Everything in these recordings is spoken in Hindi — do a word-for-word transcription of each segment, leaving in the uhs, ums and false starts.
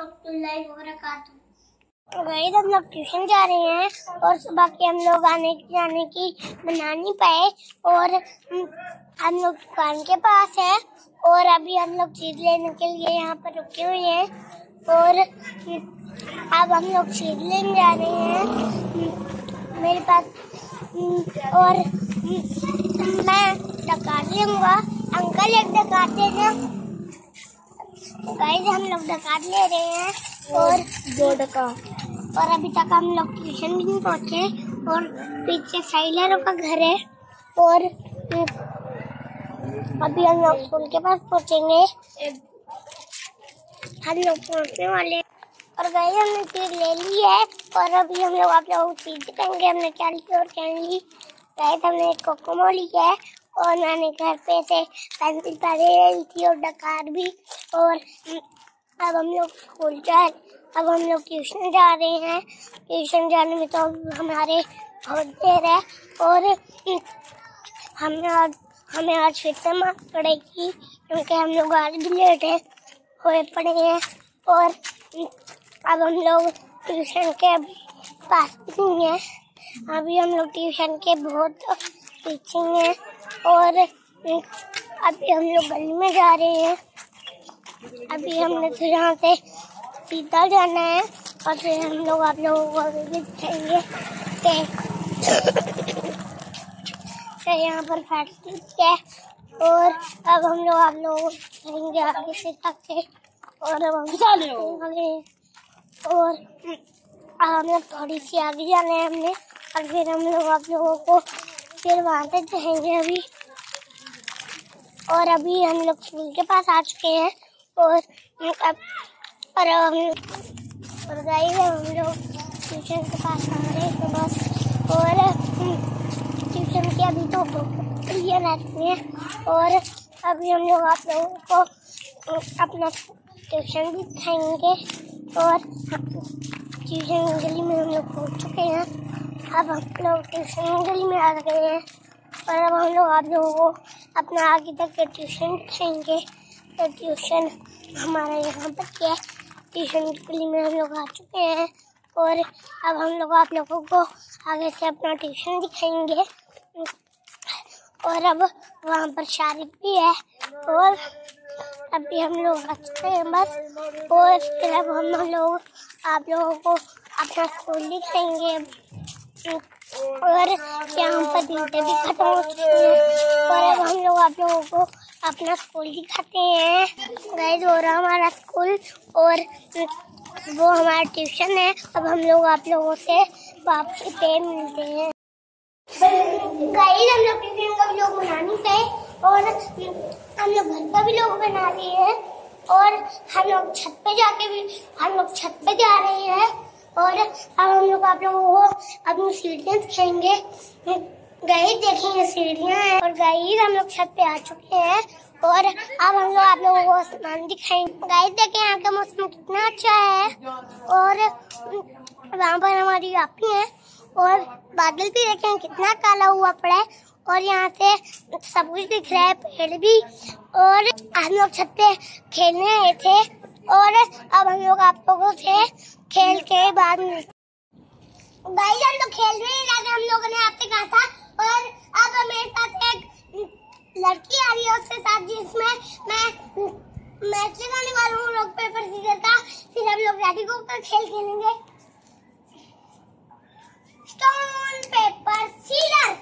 गाइस हम लोग ट्यूशन जा रहे हैं और सुबह के हम लोग आने की जाने की बना नहीं पाए और हम लोग दुकान के पास है और अभी हम लोग चीज लेने के लिए यहाँ पर रुके हुए हैं और अब हम लोग चीज लेने जा रहे हैं मेरे पास और मैं डकार लूंगा। अंकल एक डकार दे दो। गाइस हम लोग डकार ले रहे हैं और दो डकार और अभी तक हम लोग ट्यूशन भी नहीं पहुँचे और पीछे साइलरों का घर है और अभी हम लोग स्कूल के पास पहुँचेंगे। हम लोग पहुँचने वाले और गाइस हमने चीज ले ली है और अभी हम लोग आप लोग चीज दिखाएंगे हमने क्या ली और क्या नहीं ली। गाइस हमने एक कोकोमो लिया है और मैंने घर पे से पेंसिल ली थी और डकार भी और अब हम लोग स्कूल जा अब हम लोग ट्यूशन जा रहे हैं। ट्यूशन जाने में तो हमारे बहुत देर है और हमें आज हमें आज फिर से मार पड़ेगी क्योंकि हम लोग आज भी लेट है हुए पड़े हैं और अब हम लोग ट्यूशन के पास नहीं है। अभी हम लोग ट्यूशन के बहुत पीछे हैं और अभी हम लोग गली में जा रहे हैं। अभी हमने तो यहाँ से सीधा जाना है और फिर हम लोग आप लोगों को अभी भी दिखाएंगे कि यहाँ पर फैक्ट्री है और अब हम लोग आप लोगों को दिखाएंगे आगे से तक और अब हम और हम लोग थोड़ी सी आगे जाना है हमने और फिर हम लोग आप लोगों को फिर वहाँ से दिखाएंगे अभी। और अभी हम लोग स्कूल के पास आ चुके हैं और अब और हम और गाइस हम लोग ट्यूशन के पास आ रहे हैं बस और ट्यूशन की अभी तो क्लियर रहती है और अभी हम लोग आप लोगों को अपना ट्यूशन भी दिखाएंगे और ट्यूशन गली में हम लोग पहुँच चुके हैं। अब हम लोग ट्यूशन गली में आ गए हैं और अब हम लोग आप लोगों को अपना आगे तक के ट्यूशन दिखाएंगे। तो ट्यूशन हमारा यहाँ पर क्या है ट्यूशन गली में हम लोग आ चुके हैं और अब हम लोग आप लोगों को आगे से अपना ट्यूशन दिखाएंगे और अब वहाँ पर शारिक भी है और अभी हम लोग आ चुके हैं बस और फिर अब हम लोग आप लोगों को अपना स्कूल दिखाएंगे और यहाँ पर दिनते भी खत्म हो चुके हैं और अब हम लोग आप लोगों को अपना स्कूल दिखाते हैं। गाइस हो रहा हमारा स्कूल और वो हमारा ट्यूशन है। अब हम लोग आप लोगों से वापसी पे मिलते हैं। गाइस हम लोग ट्यूशन का भी लोग बना नहीं पाए और हम लोग घर का भी लोग बना रहे हैं और हम लोग छत पे जाके भी हम लोग छत पे जा रहे हैं और अब हम लोग आप लोगों को अपनी सीढ़ियाँ दिखाएंगे। गाइस देखेंगे सीढ़ियाँ हैं और गाइस हम लोग छत पे आ चुके हैं और अब हम लोग आप लोगों को आसमान दिखाएंगे। गाइस देखें यहाँ का मौसम कितना अच्छा है और वहाँ पर हमारी आपी है और बादल भी देखें कितना काला हुआ पड़ा है और यहाँ से सब कुछ दिख रहा है पेड़ भी और हम लोग छत पे खेलने आए थे और अब हम लोग आप लोगों से खेल के बाद गाइस हम लोग खेल रहे हैं हम लोगों ने आपसे कहा था और अब मेरे साथ एक लड़की आ रही है उसके साथ जिसमें मैं मैच लगाने वाला हूँ रॉक पेपर सीजर का। फिर हम लोग रेडी होकर खेल खेलेंगे स्टोन पेपर सीजर।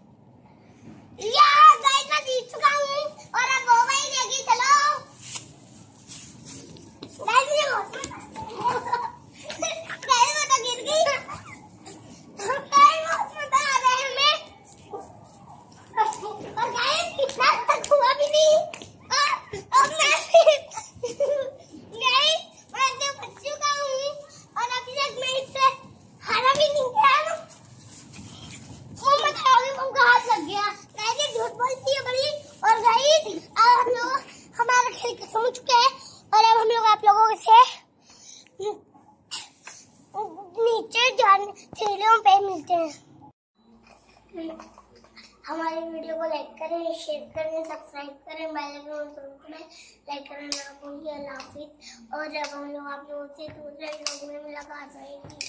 यार गाइस मैं जीत चुका हूँ और अब वो भाई देखिए चलो गाइस ये गाइस मैं तो गिर गई गाइस उसमें तो आ रहे हैं हमें और गाइस कितना तक हुआ भी नहीं और अब मैं गाइस मैं तो बच चुका हूँ और अभी तक मैं इससे हारा भी नहीं गया वो मैं तो हाथ लग गया। गाइस झूठ बोलती है बड़ी और गाइस अब हम लोग हमारा खेल खत्म हो चुका है और अब हम लोग आप लोगों से नीचे जाने सीढ़ियों पे मिलते हैं। हमारी वीडियो को लाइक करें, शेयर करें, सब्सक्राइब करें, बेल आइकन जरूर करें, लाइक करना ना भूलिए। अल्लाह हाफिज़। और जब हम लोग आप लोगों से दूसरे लोगों में मुलाकात होगी।